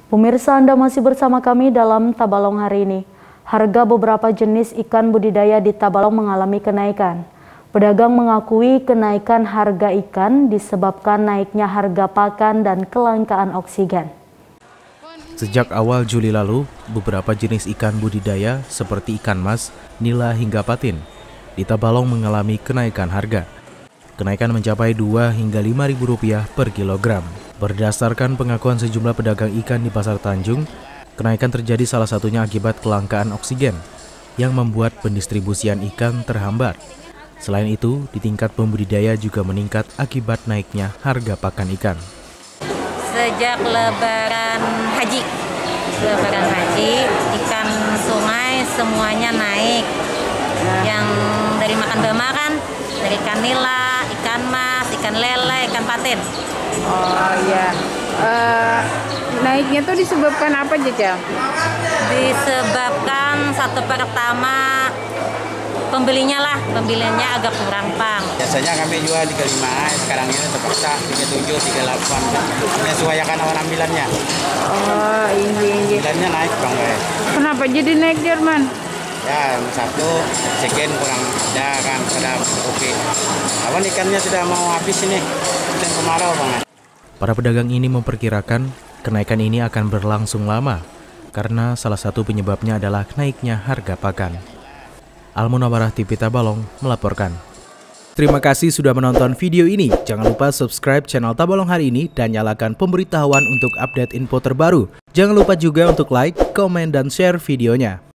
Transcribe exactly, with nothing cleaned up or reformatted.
Pemirsa, Anda masih bersama kami dalam Tabalong hari ini. Harga beberapa jenis ikan budidaya di Tabalong mengalami kenaikan. Pedagang mengakui kenaikan harga ikan disebabkan naiknya harga pakan dan kelangkaan oksigen. Sejak awal Juli lalu, beberapa jenis ikan budidaya seperti ikan mas, nila hingga patin di Tabalong mengalami kenaikan harga. Kenaikan mencapai dua hingga lima ribu rupiah per kilogram. Berdasarkan pengakuan sejumlah pedagang ikan di Pasar Tanjung, kenaikan terjadi salah satunya akibat kelangkaan oksigen yang membuat pendistribusian ikan terhambat. Selain itu, di tingkat pembudidaya juga meningkat akibat naiknya harga pakan ikan. Sejak lebaran haji, lebaran haji, ikan sungai semuanya naik. Yang dari makan bama kan, dari ikan nila, ikan mas, ikan lele, ikan patin. Oh iya, uh, naiknya tuh disebabkan apa aja? Disebabkan satu pertama pembelinya lah, pembelinya agak kurang pang. Biasanya kami jual tiga puluh lima, sekarang ini terpaksa tiga puluh tujuh, tiga puluh delapan. Menyesuaikan orang ambilannya. Oh ini. Ambilannya naik bang. Kenapa jadi naik Jerman? Ya satu, oksigen kurang ada kan, pada oke. Awan ikannya sudah mau habis ini, musim kemarau banget. Para pedagang ini memperkirakan kenaikan ini akan berlangsung lama karena salah satu penyebabnya adalah naiknya harga pakan. Al-Munawarah T V Tabalong melaporkan. Terima kasih sudah menonton video ini. Jangan lupa subscribe channel Tabalong hari ini dan nyalakan pemberitahuan untuk update info terbaru. Jangan lupa juga untuk like, komen, dan share videonya.